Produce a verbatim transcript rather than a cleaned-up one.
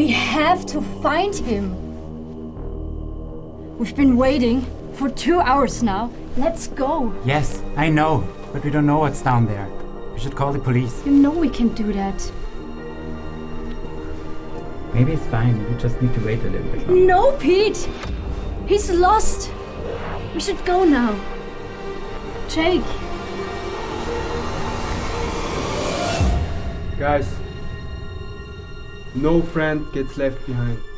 We have to find him. We've been waiting for two hours now. Let's go. Yes, I know, but we don't know what's down there. We should call the police. You know we can do that. Maybe it's fine. We just need to wait a little bit longer. No, Pete! He's lost. We should go now. Jake. Guys, no friend gets left behind.